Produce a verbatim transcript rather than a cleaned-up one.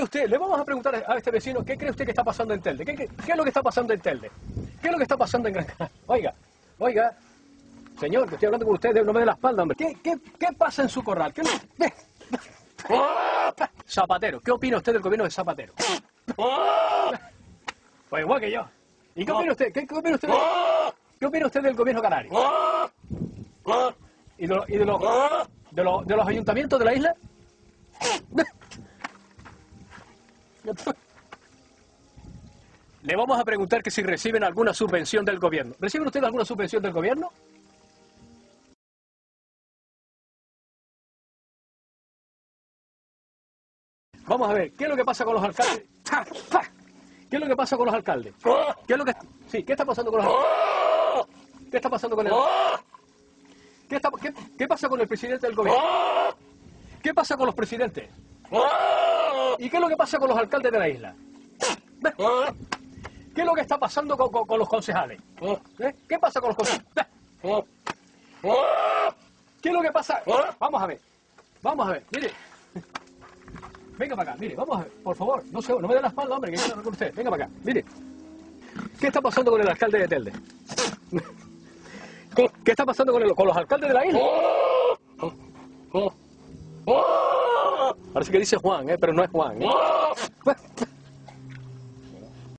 usted? Le vamos a preguntar a este vecino, ¿qué cree usted que está pasando en Telde? ¿Qué, qué, qué es lo que está pasando en Telde? ¿Qué es lo que está pasando en Gran Canaria? Oiga, oiga, señor, que estoy hablando con usted, no me dé la espalda, hombre. ¿Qué, qué, qué pasa en su corral? ¿Qué... Zapatero, ¿qué opina usted del gobierno de Zapatero? Pues igual que yo. ¿Y qué opina usted? ¿Qué, qué opina usted? De, ¿Qué opina usted del gobierno canario? ¿Y de, lo, y de, lo, de, lo, de los ayuntamientos de la isla? Le vamos a preguntar que si reciben alguna subvención del gobierno. ¿Reciben ustedes alguna subvención del gobierno? Vamos a ver, ¿qué es lo que pasa con los alcaldes? ¿Qué es lo que pasa con los alcaldes? ¿Qué es lo que sí, qué está pasando con los alcaldes? ¿Qué está pasando con el ¿Qué, está... ¿Qué, qué pasa con el presidente del gobierno? ¿Qué pasa con los presidentes? ¿Y qué es lo que pasa con los alcaldes de la isla? ¿Qué es lo que está pasando con, con, con los concejales? ¿Eh? ¿Qué pasa con los concejales? ¿Qué es lo que pasa? Vamos a ver, vamos a ver, mire. Venga para acá, mire, vamos a ver, por favor, no, se, no me dé la espalda, hombre, que yo no hablo con usted. Venga para acá, mire. ¿Qué está pasando con el alcalde de Telde? ¿Qué está pasando con, el, con los alcaldes de la isla? Parece que dice Juan, ¿eh? Pero no es Juan, ¿eh?